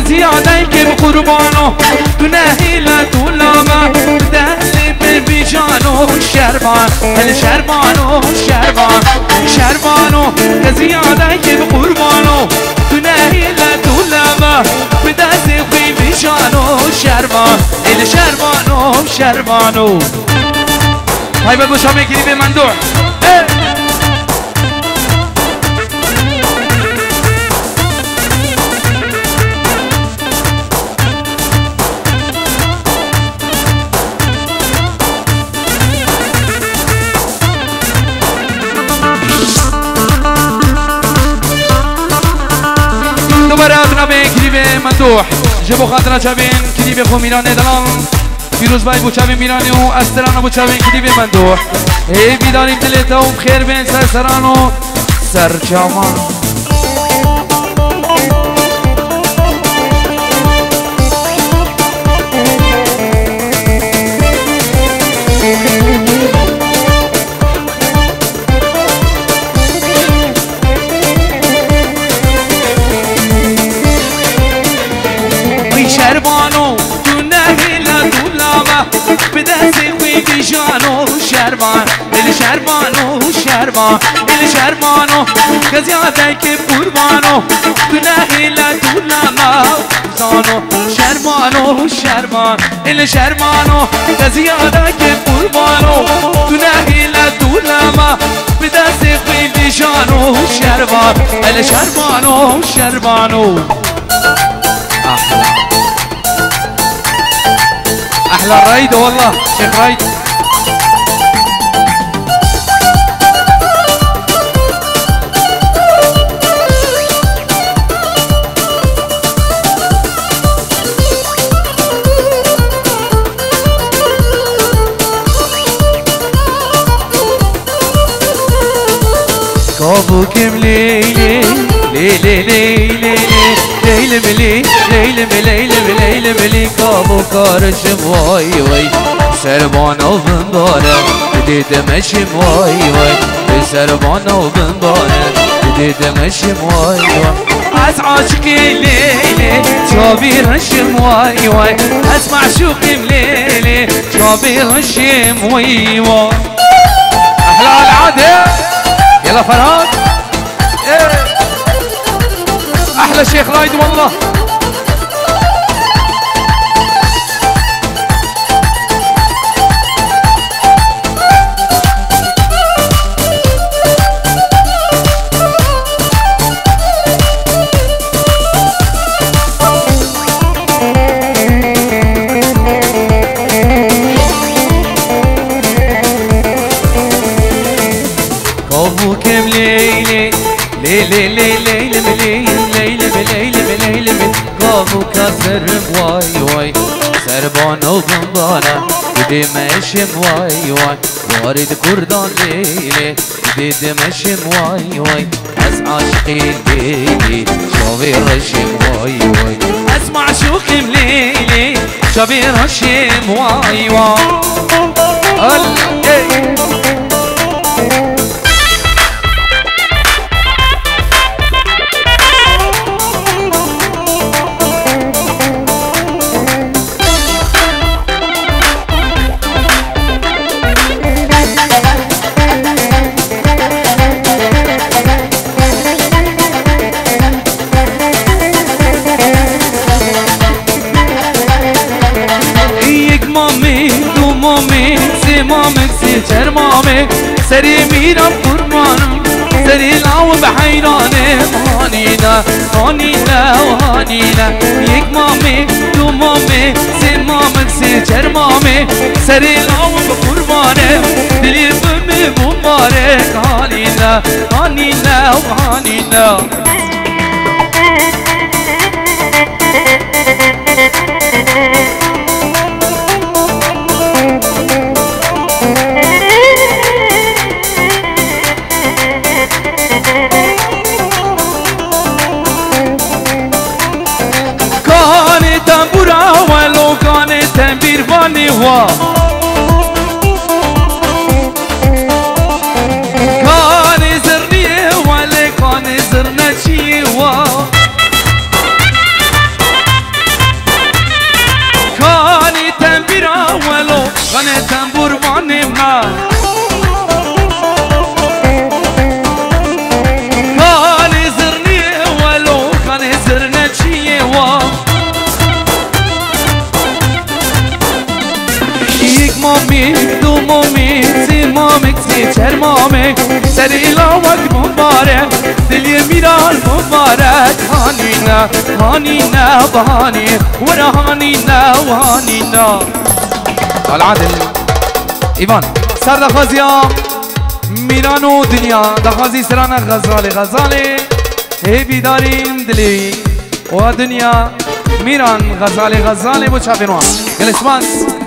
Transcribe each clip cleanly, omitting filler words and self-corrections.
زيادة كيف قربانو تنهيلا تولما دهلي ببيجانو شربان الشربانو شربان شربانو زيادة كيف قربانو تنهيلا تولما بدهلي ببيجانو شربان الشربانو شربانو هاي بابو شامي كليبي مندوع براتنا به کلیب مندوح جبو خاطر چابین کلیب خو میران دلال فیروز بای بو چابین میرانی و استران بو چابین کلیب مندوح ای بیداریم دلتا و بخیر بین سرسران و سرجامان شربانو تو نهیلا دولاما بدستی خوی جانو شربان الشربانو شربان الشربانو کزیاده که قربانو تو نهیلا دولاما زانو شربانو شربان الشربانو کزیاده که قربانو تو نهیلا دولاما بدستی خوی جانو شربان الشربانو شربانو احلى الرايد والله شيخ رايد كابوكم ليلي ليلي ليلي ليلي ملي ليلي ملي ليلي ملي كابو كارشم واي واي سربان وبنبارة بديت مشم واي واي سربان وبنبارة بديت مشم واي واي از عاشقي ليلي شابي رشم واي واي اسمع شوقي مليلي شابي رشم واي واي احلى العادة يلا فراد احلى شيخ رايد والله كابوكم ليلي ليلي ليلي ليلي ليلي كابو كسر واي واي سربان وبنبارة بدي مشم واي واي وارد كردان ليلي بدي مشم واي واي از عاشقي ليلي شوفي رشم واي واي اسمع شوقي مليلي شوفي رشم واي واي چرمامه سری میرم قربانم سری لاو بحیرانه هانینا هانینا هانینا یک مامه دو مامه سه مامه سه چرمامه سری لاو بقربانه دلی بمه مبارک هانینا هانینا هانینا بیروانی وا کانی زرنیه ولی کانی زرنچیه وا غني تنبور معنمنا كان زرني ولو كان زرنا شي وا یک مامی دو مامی سی مامک سی چهر مامک سر ایلاوک مبارک دلی میران مبارک هانینا هانینا بهانی ورا هانینا وهانینا العادل ایوان سر دخوازیا میران و دنیا دخوازی سران غزالی غزالی هی بیداریم دلی و دنیا میران غزالی غزالی بو چاپینوان گلسماس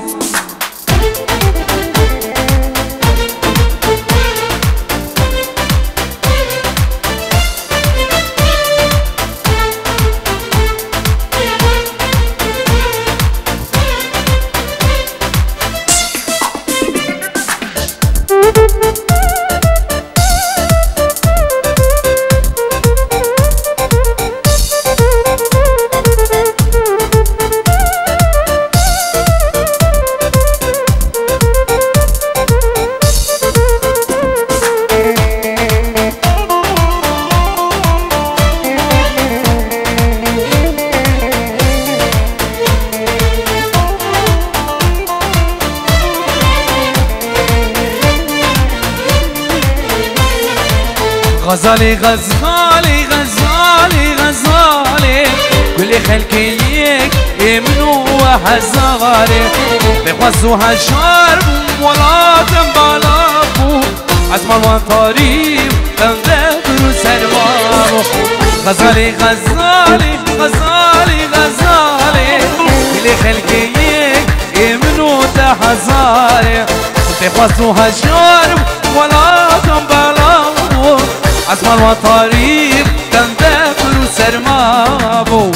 غزالي غزالي غزالي غزالي كل خلقيك يمنو وحزالي بخوزوها شرب ولا تنبالابو عزمان وطريب تنذكر سربابو غزالي غزالي غزالي غزالي كل خلقيك يمنو تحزالي بخوزوها شرب ولا تنبالابو عزمان وطريق تنذكر سرمابو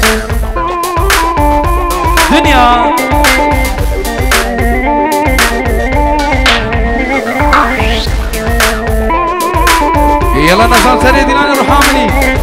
دنيا يلا نزال سري دينان الرحامني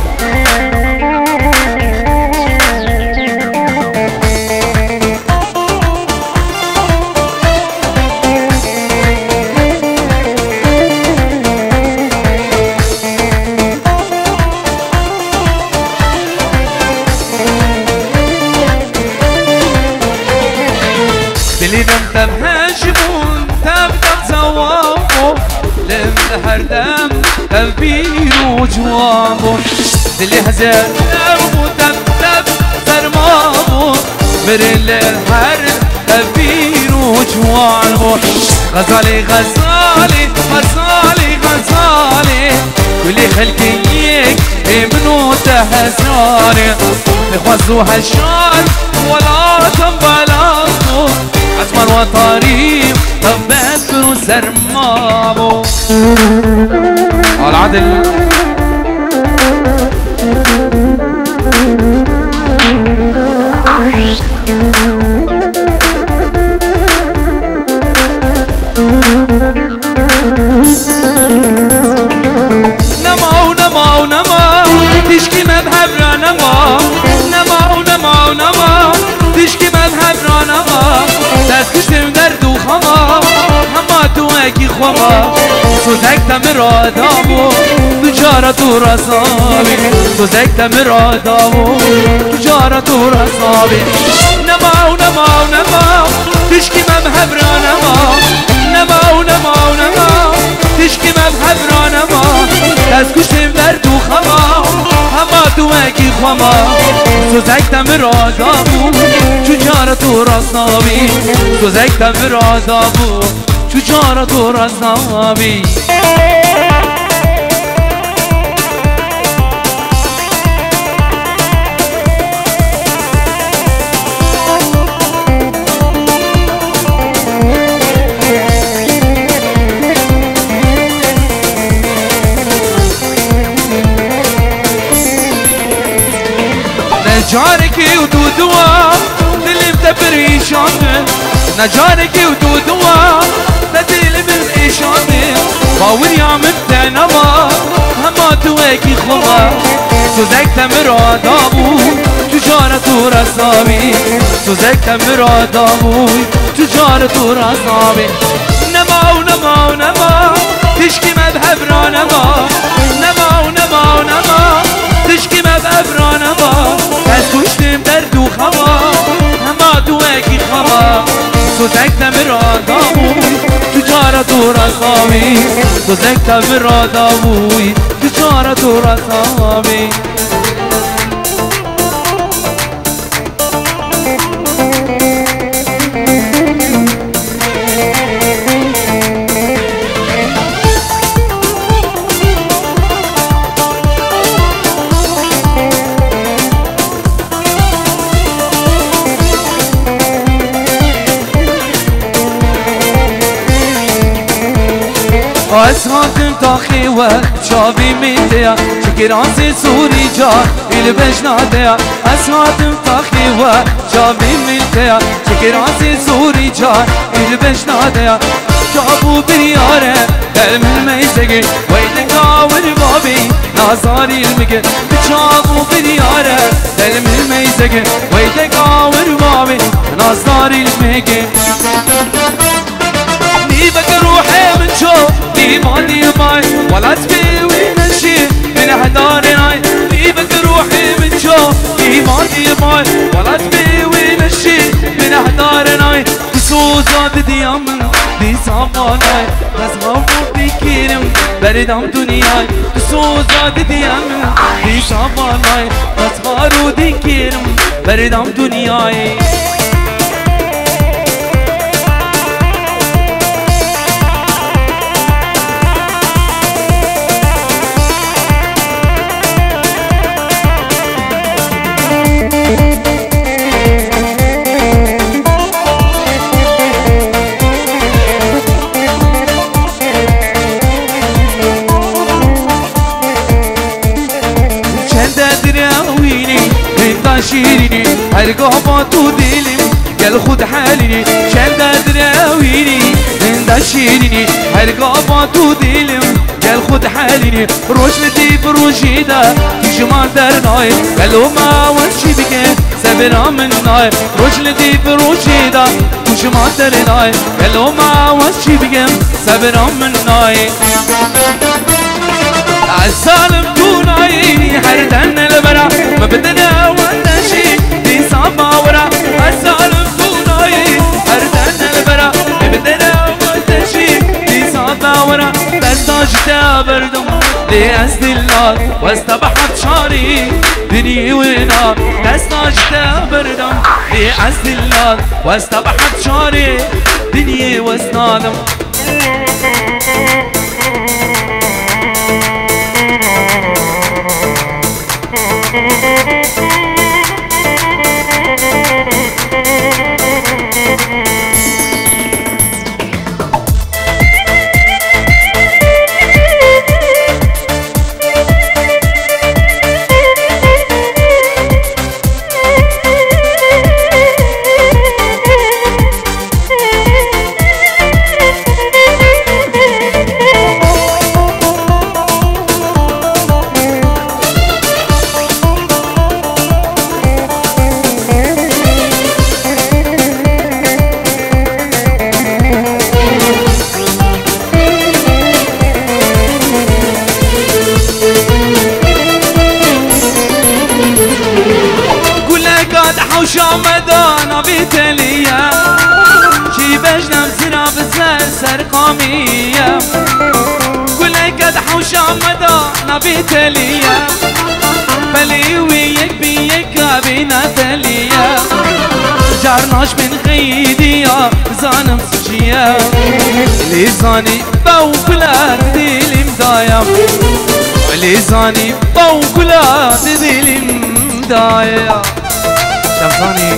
تبهجمون تبدأ زوابو لم هردم تنبير وجوابو دلي هزر نبو تبدأ زرمابو برل الحرد تنبير وجوابو غزالي غزالي غزالي غزالي كل خلقيك ابنو تهزاري بخوزوها الشار ولا تنبلابو عزمان وطريق تنذكر سرمابو العدل نما نما نما تشكي مذهب نما نما نما نما تشكي مذهب نما دستکشم در دو خما همه تو اکی خما سوزکتم را دامو تو جارا تو رسابی سوزکتم را دامو تو جارا تو رسابی نما نما نما تشکی مذهب را نما نما نما نما تشکی مذهب را نما دستکشم در دو خما همه تو اکی خما سوزکتم را دامو تو جارا تو رسابی سوزکتم را دامو تو جارا تو رسابی نجاركي ودودوا اللي متبريشان نجاركي ودودوا تدلي بالإيشان باور يا مبتنما هما تويكي خما سوزکتم رادا بود تو جان تو رسامی سوزکتم رادا بود تو جان تو رسامی نما و نما و نما تشکی مذهب را نما نما و نما و نما تشکی مذهب را نما از کشتیم در دو خوا نما دو اکی خوا سوزکتم رادا بود تو جان تو رسامی سوزکتم رادا بود تو جان تو رسامی أسهاتم تاخي وقت شابي ميتيا شكرانسي سوري جار اللي بجناديا أسهاتم تاخي وقت شابي ميتيا شكرانسي سوري جار اللي بجناديا جابو برياره دلم الميزقي ويدك داور بابي نازاري المقر جابو برياره دلم الميزقي ويدك داور بابي نازاري المقر نيبك روحي من شوف مالي ماي ولا تبيوي نشي من هداري نيبك روحي من شوف مالي ماي ولا تبيوي نشي من هداري بسوزا بدي امن دي صاماناي بس غفو بكيرم بردم دنياي بسوزا بدي امن دي صاماناي بس غارو دي كيرم بردم دنياي شيريني هرقابا تو ديلم قال خد حاليني شال دراويني من دا شيريني هرقابا تو ديلم قال خد حاليني روش لدي بروجيدا كيشمان درناي قالوا ما ورشي بك سبرا من ناي روش لدي بروجيدا كيشمان درناي قالوا ما ورشي بك سبرا من ناي الظالم دوناي حردن البرا ما بدنا ولا شي دي صعبة ورا الظالم دوناي حردن البرا ما بدنا ولا شي دي صعبة ورا دستاج تابردم لأسد النار واستبحت شعري دني ونار دستاج تابردم لأسد النار واستبحت شعري دني وسنادم شامدانا بيتليا شي بجنم زرا بزر سرقامية كلي قدح وشامدانا بيتليا بلي ويك بيك بينا تليا جارناش من غيديا زانم سجيا لساني بوكلا ديلي مدايا لساني بوكلا ديلي مدايا شمساني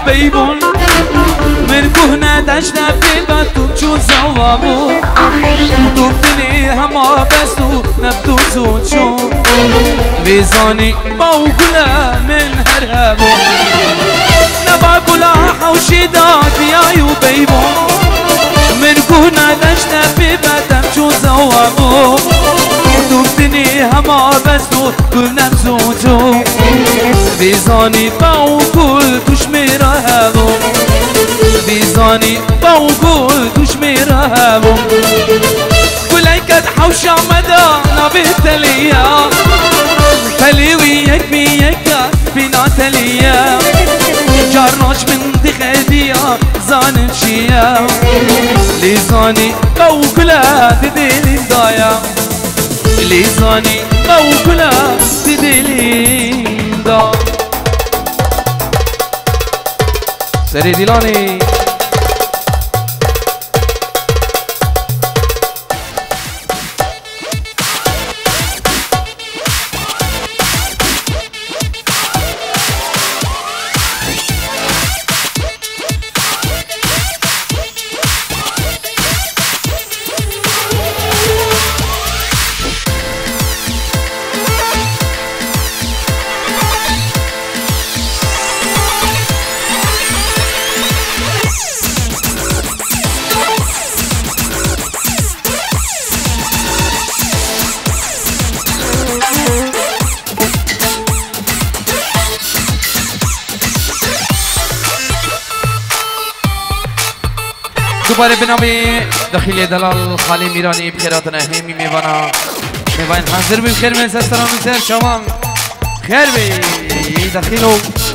بیبون من کهنه دشته بیبت تو چون زوابو تو دلی همه بستو نبتو زوچو ویزانی با گله من هرهبو نبا گله حوشی داد بیایو بیبون من کهنه دشته بیبتم چون زوابو تو دلی همه بستو گل نبزوچو ویزانی با گل توش میرهبو ویزانی با گل توش میرهبو گلی کد حوش آمده نبی تلیا تلیوی یک بی یک بینا تلیا جارناش من دی خدیا زانن شیا لیزانی با گل دیدی دایا لیزانی با گل دیدی دا سری دیلانی دوباره به نام دخیل دلال خالی میرانی بخیراتنا همی میوانا میوان حاضر بخیر من سستران سر شما خیر بی دخیلو